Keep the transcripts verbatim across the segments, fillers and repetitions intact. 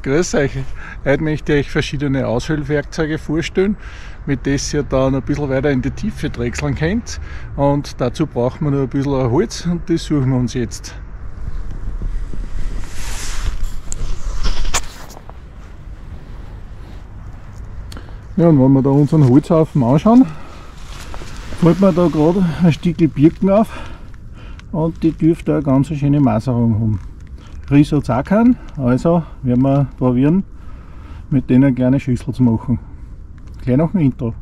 Grüß euch. Heute möchte ich euch verschiedene Aushöhlwerkzeuge vorstellen, mit denen ihr dann ein bisschen weiter in die Tiefe drechseln könnt. Und dazu braucht man nur ein bisschen Holz und das suchen wir uns jetzt. Ja, und wenn wir da unseren Holzhaufen anschauen, fällt mir da gerade ein Stückchen Birken auf und die dürfte eine ganz schöne Maserung haben. Ries hat es auch keinen, also werden wir probieren, mit denen eine kleine Schüssel zu machen. Gleich nach dem Intro.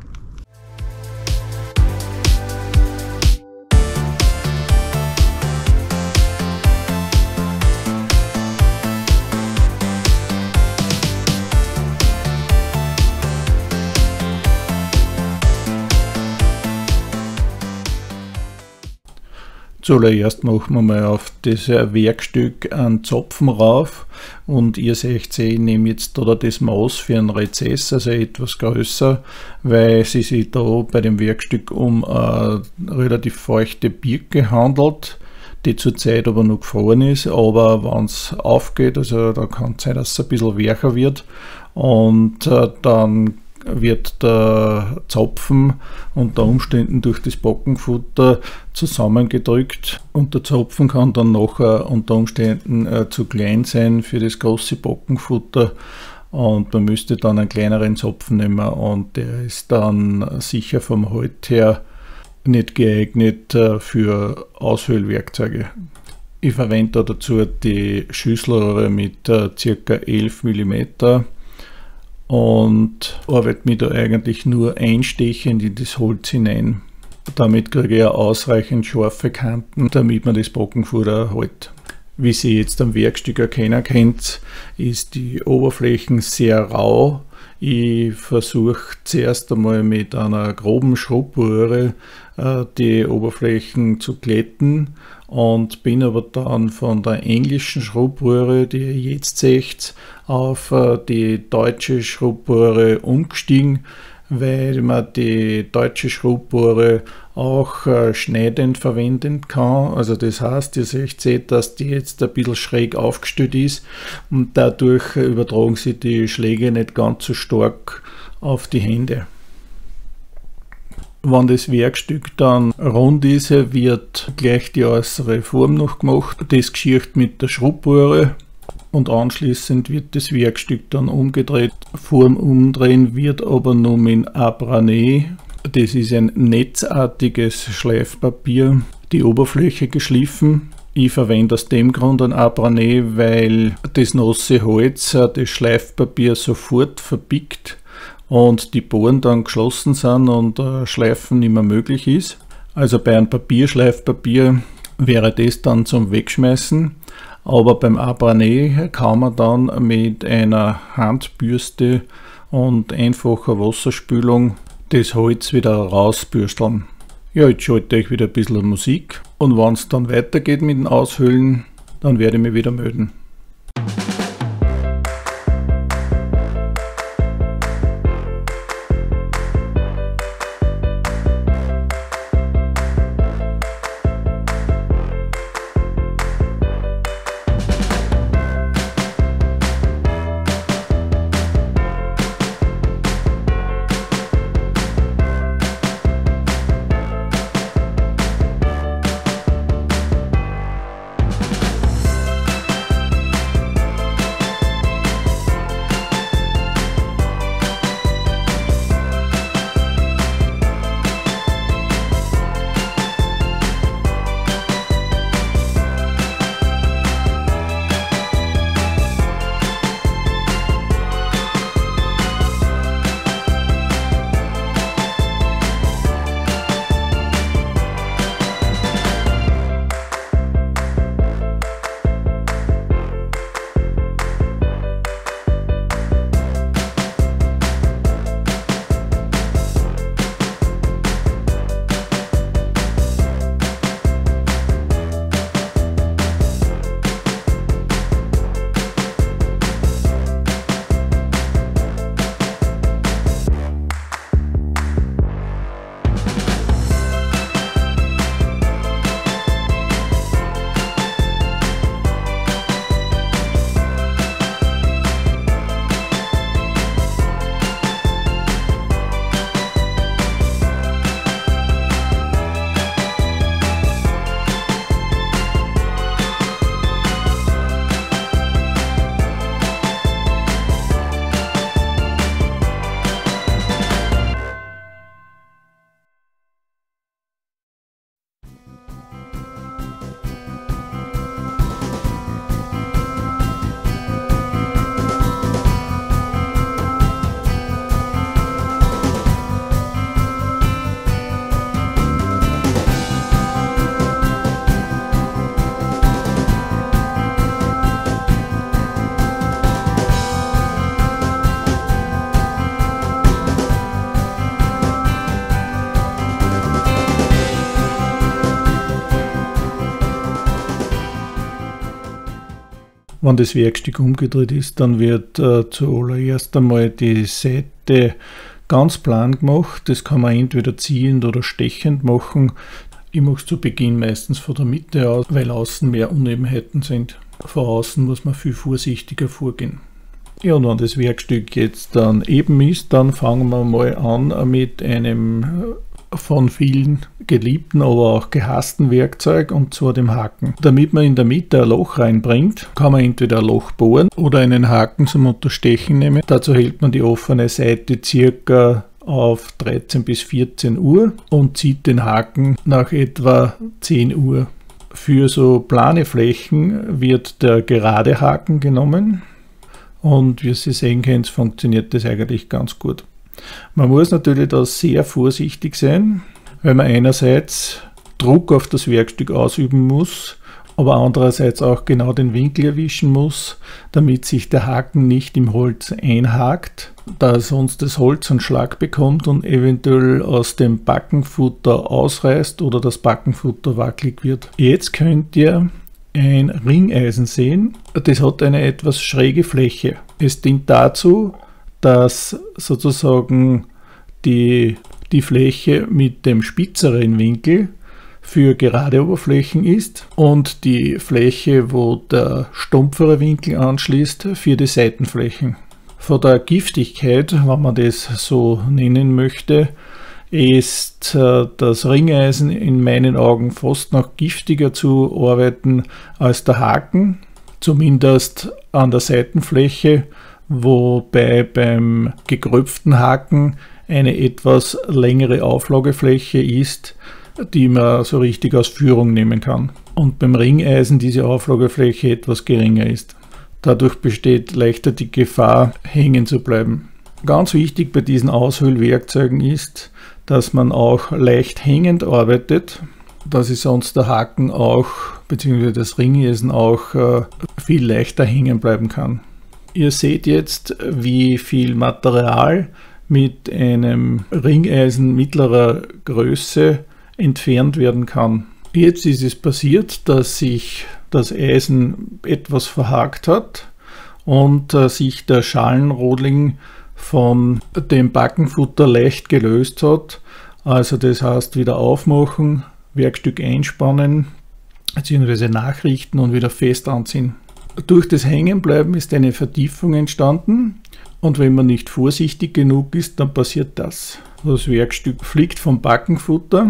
Zuallererst machen wir mal auf das Werkstück einen Zapfen rauf und ihr seht, ich nehme jetzt da das Maß für einen Rezess, also etwas größer, weil es sich da bei dem Werkstück um eine relativ feuchte Birke handelt, die zurzeit aber noch gefroren ist, aber wenn es aufgeht, also da kann es sein, dass es ein bisschen weicher wird und äh, dann wird der Zapfen unter Umständen durch das Bockenfutter zusammengedrückt und der Zapfen kann dann nachher unter Umständen äh, zu klein sein für das große Bockenfutter und man müsste dann einen kleineren Zapfen nehmen und der ist dann sicher vom Halt her nicht geeignet äh, für Aushöhlwerkzeuge. Ich verwende dazu die Schüsselrohre mit äh, ca. elf Millimeter und arbeite mich da eigentlich nur einstechend in das Holz hinein. Damit kriege ich auch ausreichend scharfe Kanten, damit man das Bockenfutter hält. Wie Sie jetzt am Werkstück erkennen könnt, ist die Oberfläche sehr rau. Ich versuche zuerst einmal mit einer groben Schrubbröhre äh, die Oberflächen zu glätten und bin aber dann von der englischen Schrubbröhre, die ihr jetzt seht, auf äh, die deutsche Schrubbröhre umgestiegen, weil man die deutsche Schrubbröhre auch äh, schneidend verwenden kann. Also das heißt, ihr seht, dass die jetzt ein bisschen schräg aufgestellt ist und dadurch übertragen sich die Schläge nicht ganz so stark auf die Hände. Wenn das Werkstück dann rund ist, wird gleich die äußere Form noch gemacht, das geschirrt mit der Schrubbröhre. Und anschließend wird das Werkstück dann umgedreht. Vorm Umdrehen wird aber nur mit Abrané, das ist ein netzartiges Schleifpapier, die Oberfläche geschliffen. Ich verwende aus dem Grund ein Abrané, weil das nasse Holz das Schleifpapier sofort verbickt und die Poren dann geschlossen sind und äh, Schleifen nicht mehr möglich ist. Also bei einem Papierschleifpapier wäre das dann zum Wegschmeißen. Aber beim Abrané kann man dann mit einer Handbürste und einfacher Wasserspülung das Holz wieder rausbürsteln. Ja, jetzt schalte ich wieder ein bisschen Musik und wenn es dann weitergeht mit dem Aushöhlen, dann werde ich mich wieder melden. Wenn das Werkstück umgedreht ist, dann wird äh, zuallererst einmal die Seite ganz plan gemacht. Das kann man entweder ziehend oder stechend machen. Ich mache es zu Beginn meistens von der Mitte aus, weil außen mehr Unebenheiten sind. Von außen muss man viel vorsichtiger vorgehen. Ja, und wenn das Werkstück jetzt dann eben ist, dann fangen wir mal an mit einem von vielen geliebten, aber auch gehassten Werkzeug, und zwar dem Haken. Damit man in der Mitte ein Loch reinbringt, kann man entweder ein Loch bohren oder einen Haken zum Unterstechen nehmen. Dazu hält man die offene Seite circa auf dreizehn bis vierzehn Uhr und zieht den Haken nach etwa zehn Uhr. Für so plane Flächen wird der gerade Haken genommen, und wie Sie sehen können, funktioniert das eigentlich ganz gut. Man muss natürlich da sehr vorsichtig sein, weil man einerseits Druck auf das Werkstück ausüben muss, aber andererseits auch genau den Winkel erwischen muss, damit sich der Haken nicht im Holz einhakt, da sonst das Holz einen Schlag bekommt und eventuell aus dem Backenfutter ausreißt oder das Backenfutter wackelig wird. Jetzt könnt ihr ein Ringeisen sehen, das hat eine etwas schräge Fläche. Es dient dazu, dass sozusagen die, die Fläche mit dem spitzeren Winkel für gerade Oberflächen ist und die Fläche, wo der stumpfere Winkel anschließt, für die Seitenflächen. Von der Giftigkeit, wenn man das so nennen möchte, ist äh, das Ringeisen in meinen Augen fast noch giftiger zu arbeiten als der Haken, zumindest an der Seitenfläche, wobei beim gekröpften Haken eine etwas längere Auflagefläche ist, die man so richtig aus Führung nehmen kann. Und beim Ringeisen diese Auflagefläche etwas geringer ist. Dadurch besteht leichter die Gefahr, hängen zu bleiben. Ganz wichtig bei diesen Aushöhlwerkzeugen ist, dass man auch leicht hängend arbeitet, dass es sonst der Haken auch, beziehungsweise das Ringeisen auch äh, viel leichter hängen bleiben kann. Ihr seht jetzt, wie viel Material mit einem Ringeisen mittlerer Größe entfernt werden kann. Jetzt ist es passiert, dass sich das Eisen etwas verhakt hat und äh, sich der Schalenrodling von dem Backenfutter leicht gelöst hat. Also das heißt, wieder aufmachen, Werkstück einspannen, beziehungsweise nachrichten und wieder fest anziehen. Durch das Hängenbleiben ist eine Vertiefung entstanden, und wenn man nicht vorsichtig genug ist, dann passiert das. Das Werkstück fliegt vom Backenfutter,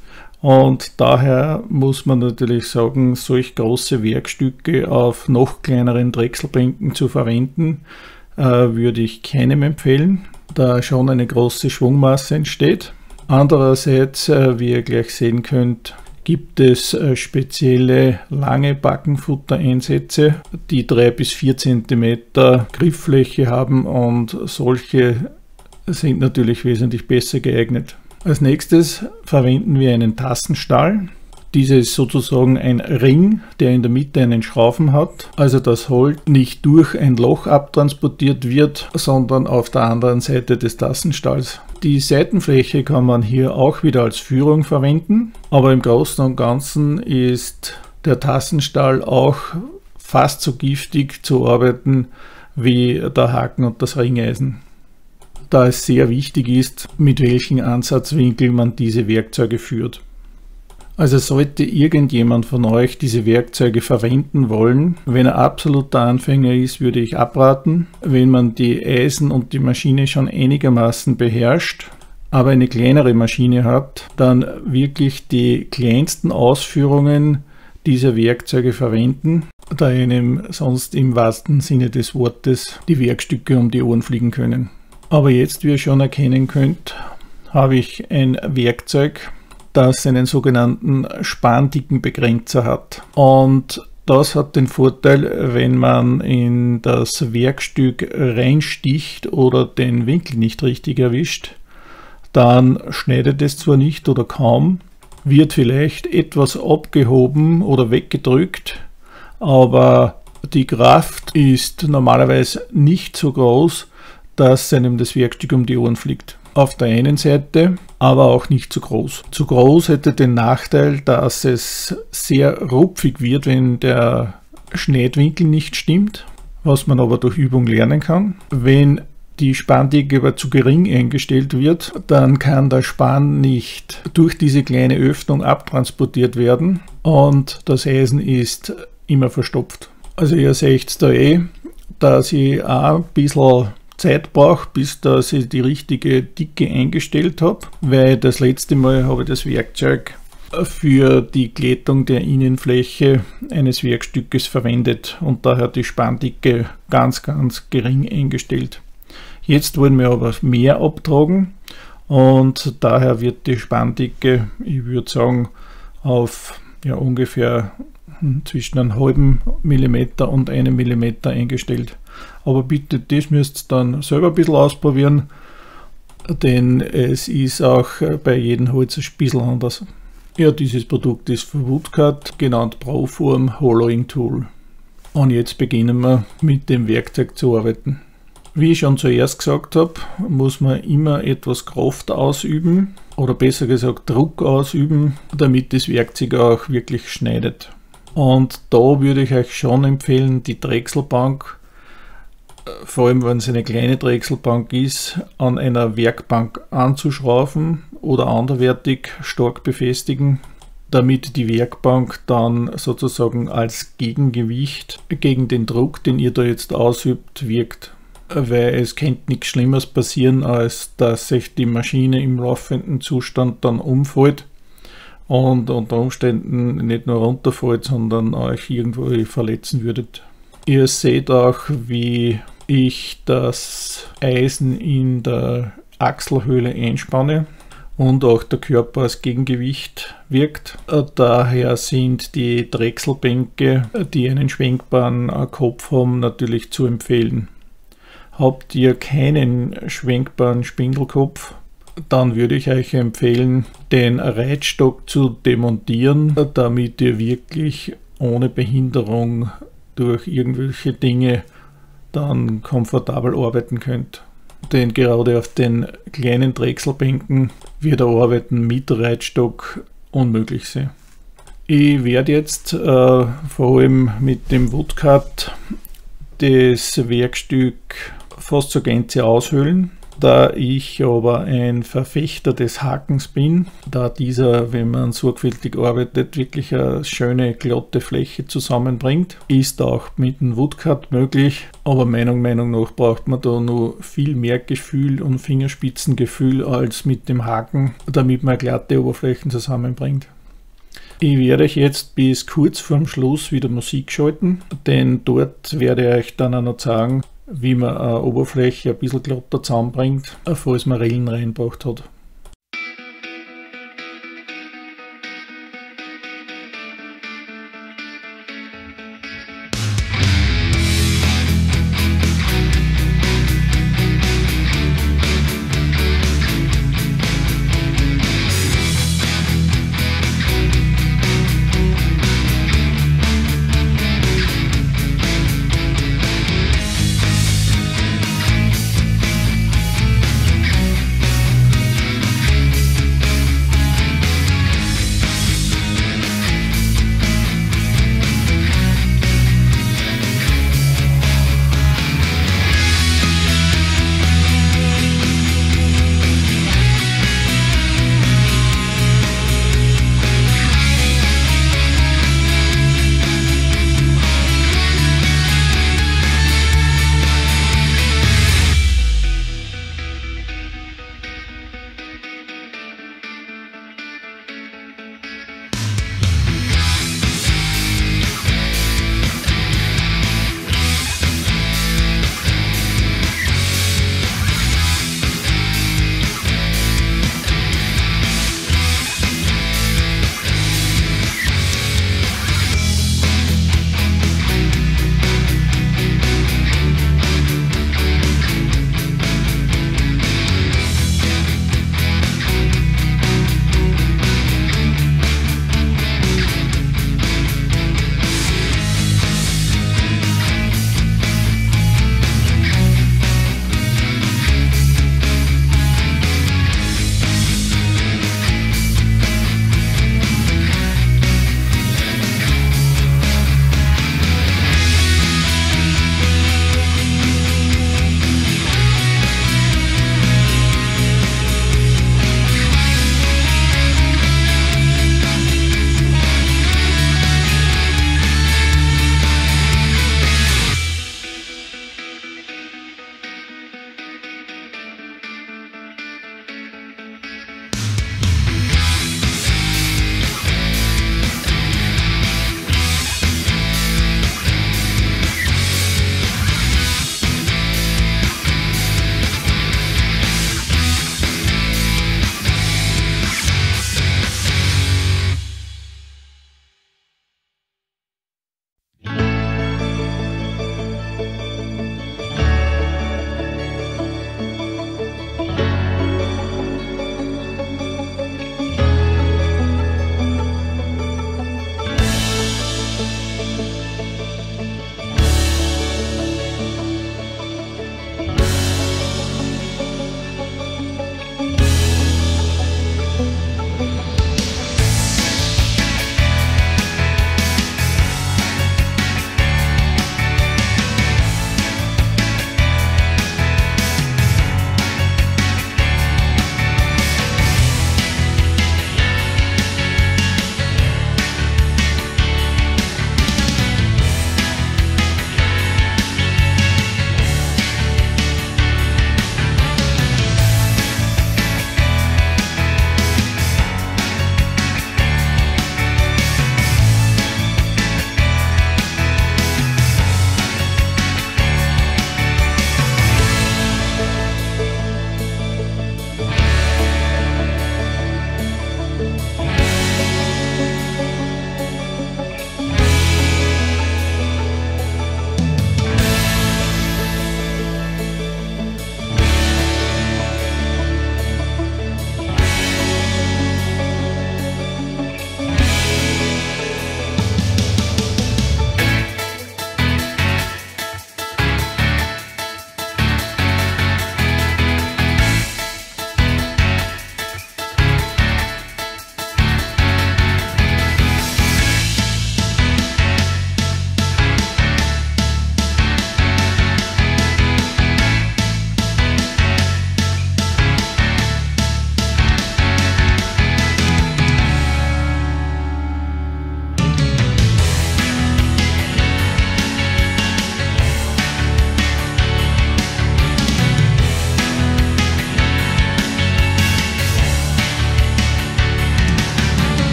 und daher muss man natürlich sagen, solch große Werkstücke auf noch kleineren Drechselbänken zu verwenden, äh, würde ich keinem empfehlen, da schon eine große Schwungmasse entsteht. Andererseits, äh, wie ihr gleich sehen könnt, gibt es äh, spezielle lange Backenfuttereinsätze, die drei bis vier Zentimeter Grifffläche haben, und solche sind natürlich wesentlich besser geeignet. Als nächstes verwenden wir einen Tassenstahl. Dieser ist sozusagen ein Ring, der in der Mitte einen Schrauben hat, also das Holz nicht durch ein Loch abtransportiert wird, sondern auf der anderen Seite des Tassenstahls. Die Seitenfläche kann man hier auch wieder als Führung verwenden, aber im Großen und Ganzen ist der Tassenstahl auch fast so giftig zu arbeiten wie der Haken und das Ringeisen, da es sehr wichtig ist, mit welchem Ansatzwinkel man diese Werkzeuge führt. Also sollte irgendjemand von euch diese Werkzeuge verwenden wollen, wenn er absoluter Anfänger ist, würde ich abraten. Wenn man die Eisen und die Maschine schon einigermaßen beherrscht, aber eine kleinere Maschine hat, dann wirklich die kleinsten Ausführungen dieser Werkzeuge verwenden, da einem sonst im wahrsten Sinne des Wortes die Werkstücke um die Ohren fliegen können. Aber jetzt, wie ihr schon erkennen könnt, habe ich ein Werkzeug, das einen sogenannten Spandickenbegrenzer hat. Und das hat den Vorteil, wenn man in das Werkstück reinsticht oder den Winkel nicht richtig erwischt, dann schneidet es zwar nicht oder kaum, wird vielleicht etwas abgehoben oder weggedrückt, aber die Kraft ist normalerweise nicht so groß, dass einem das Werkstück um die Ohren fliegt. Auf der einen Seite, aber auch nicht zu groß. Zu groß hätte den Nachteil, dass es sehr rupfig wird, wenn der Schneidwinkel nicht stimmt, was man aber durch Übung lernen kann. Wenn die Spandicke aber zu gering eingestellt wird, dann kann der Span nicht durch diese kleine Öffnung abtransportiert werden und das Eisen ist immer verstopft. Also ihr seht da eh, dass ich auch ein bisschen Zeit brauche, bis dass ich die richtige Dicke eingestellt habe, weil das letzte Mal habe ich das Werkzeug für die Glättung der Innenfläche eines Werkstückes verwendet und daher die Spandicke ganz, ganz gering eingestellt. Jetzt wollen wir aber mehr abtragen und daher wird die Spandicke, ich würde sagen, auf ja, ungefähr zwischen einem halben Millimeter und einem Millimeter eingestellt. Aber bitte, das müsst ihr dann selber ein bisschen ausprobieren, denn es ist auch bei jedem Holz ein bisschen anders. Ja, dieses Produkt ist von Woodcut, genannt Proform Hollowing Tool. Und jetzt beginnen wir mit dem Werkzeug zu arbeiten. Wie ich schon zuerst gesagt habe, muss man immer etwas Kraft ausüben oder besser gesagt Druck ausüben, damit das Werkzeug auch wirklich schneidet. Und da würde ich euch schon empfehlen, die Drechselbank, vor allem wenn es eine kleine Drechselbank ist, an einer Werkbank anzuschrauben oder anderweitig stark befestigen, damit die Werkbank dann sozusagen als Gegengewicht gegen den Druck, den ihr da jetzt ausübt, wirkt. Weil es könnte nichts Schlimmeres passieren, als dass sich die Maschine im laufenden Zustand dann umfällt und unter Umständen nicht nur runterfällt, sondern euch irgendwo verletzen würdet. Ihr seht auch, wie ich das Eisen in der Achselhöhle einspanne und auch der Körper als Gegengewicht wirkt. Daher sind die Drechselbänke, die einen schwenkbaren Kopf haben, natürlich zu empfehlen. Habt ihr keinen schwenkbaren Spindelkopf, dann würde ich euch empfehlen, den Reitstock zu demontieren, damit ihr wirklich ohne Behinderung durch irgendwelche Dinge dann komfortabel arbeiten könnt. Denn gerade auf den kleinen Drechselbänken wird ein Arbeiten mit Reitstock unmöglich sein. Ich werde jetzt äh, vor allem mit dem Woodcut das Werkstück fast zur Gänze aushöhlen. Da ich aber ein Verfechter des Hakens bin, da dieser, wenn man sorgfältig arbeitet, wirklich eine schöne glatte Fläche zusammenbringt, ist auch mit dem Woodcut möglich, aber meiner Meinung nach braucht man da noch viel mehr Gefühl und Fingerspitzengefühl als mit dem Haken, damit man glatte Oberflächen zusammenbringt. Ich werde euch jetzt bis kurz vorm Schluss wieder Musik schalten, denn dort werde ich euch dann auch noch sagen, wie man eine Oberfläche ein bisschen glatter zusammenbringt, falls man Rillen reingebracht hat.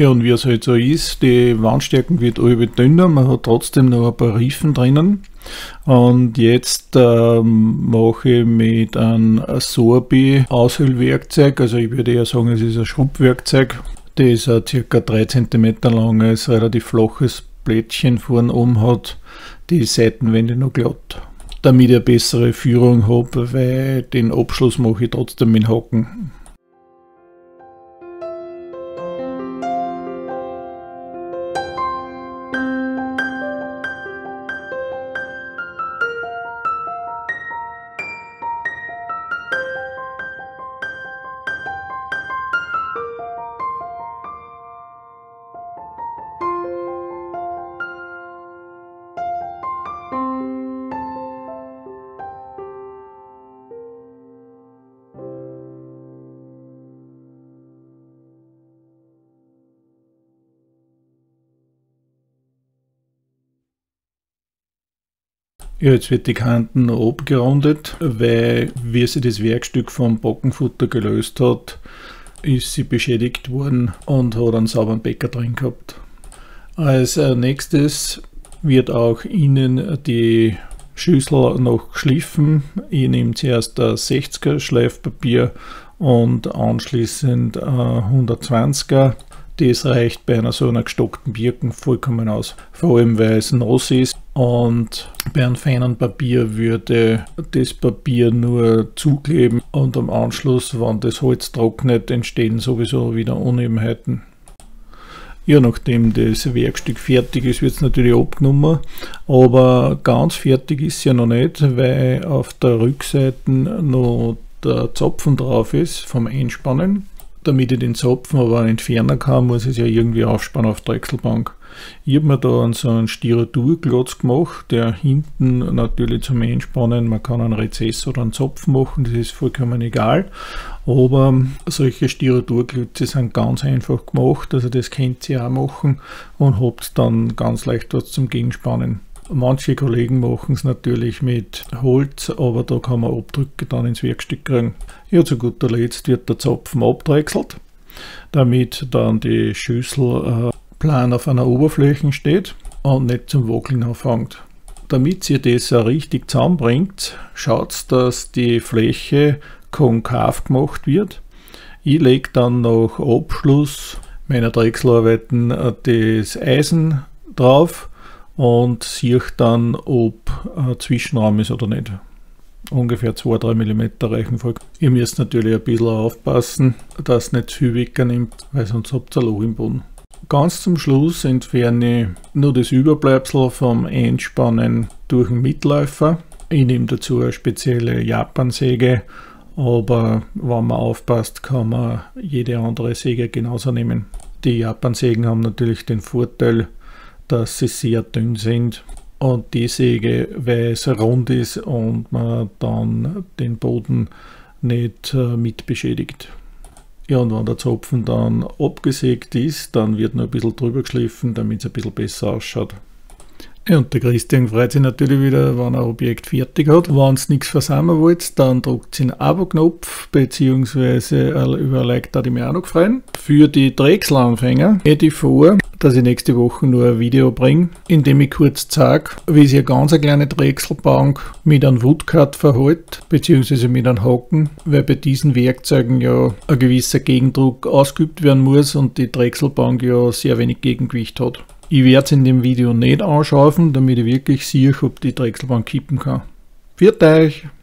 Ja, und wie es halt so ist, die Wandstärken wird alle dünner, man hat trotzdem noch ein paar Riefen drinnen. Und jetzt ähm, mache ich mit einem Sorbi Aushöhlwerkzeug, also ich würde eher sagen, es ist ein Schrubbwerkzeug, das ein ca. drei Zentimeter langes, relativ flaches Blättchen vorne oben hat, die Seitenwände noch glatt, damit ich eine bessere Führung habe, weil den Abschluss mache ich trotzdem mit Haken. Ja, jetzt wird die Kanten noch abgerundet, weil wie sich das Werkstück vom Backenfutter gelöst hat, ist sie beschädigt worden und hat einen sauberen Bäcker drin gehabt. Als nächstes wird auch innen die Schüssel noch geschliffen. Ich nehme zuerst ein sechziger Schleifpapier und anschließend ein hundertzwanziger. Das reicht bei einer so einer gestockten Birken vollkommen aus. Vor allem weil es nass ist und bei einem feinen Papier würde das Papier nur zukleben und am Anschluss, wenn das Holz trocknet, entstehen sowieso wieder Unebenheiten. Ja, nachdem das Werkstück fertig ist, wird es natürlich abgenommen, aber ganz fertig ist es ja noch nicht, weil auf der Rückseite noch der Zapfen drauf ist vom Einspannen. Damit ich den Zapfen aber entfernen kann, muss ich es ja irgendwie aufspannen auf der Drechselbank. Ich habe mir da so einen Styroturklotz gemacht, der hinten natürlich zum Einspannen, man kann einen Rezess oder einen Zapfen machen, das ist vollkommen egal. Aber solche Styroturklötze sind ganz einfach gemacht, also das könnt ihr auch machen und habt dann ganz leicht was zum Gegenspannen. Manche Kollegen machen es natürlich mit Holz, aber da kann man Abdrücke dann ins Werkstück kriegen. Ja, zu guter Letzt wird der Zapfen abdrechselt, damit dann die Schüssel äh, plan auf einer Oberfläche steht und nicht zum Wackeln anfängt. Damit ihr das auch richtig zusammenbringt, schaut, dass die Fläche konkav gemacht wird. Ich lege dann nach Abschluss meiner Drechselarbeiten das Eisen drauf und sehe dann, ob ein Zwischenraum ist oder nicht. Ungefähr zwei bis drei Millimeter reichen voll. Ihr müsst natürlich ein bisschen aufpassen, dass es nicht zu viel wegnimmt, weil sonst habt ihr ein Loch im Boden. Ganz zum Schluss entferne ich nur das Überbleibsel vom Einspannen durch den Mitläufer. Ich nehme dazu eine spezielle Japansäge, aber wenn man aufpasst, kann man jede andere Säge genauso nehmen. Die Japansägen haben natürlich den Vorteil, dass sie sehr dünn sind und die Säge, weil es rund ist und man dann den Boden nicht äh, mit beschädigt. Ja, und wenn der Zapfen dann abgesägt ist, dann wird noch ein bisschen drüber geschliffen, damit es ein bisschen besser ausschaut. Ja, und der Christian freut sich natürlich wieder, wenn er ein Objekt fertig hat. Wenn ihr nichts versammeln wollt, dann drückt ihr den Abo-Knopf, beziehungsweise über Like, da die mich auch noch freuen. Für die Drechselanfänger hätte ich vor, dass ich nächste Woche nur ein Video bringe, in dem ich kurz zeige, wie sich eine ganz kleine Drechselbank mit einem Woodcut verhält, beziehungsweise mit einem Haken, weil bei diesen Werkzeugen ja ein gewisser Gegendruck ausgeübt werden muss und die Drechselbank ja sehr wenig Gegengewicht hat. Ich werde es in dem Video nicht anschauen, damit ich wirklich sehe, ob die Drechselbank kippen kann. Viert euch!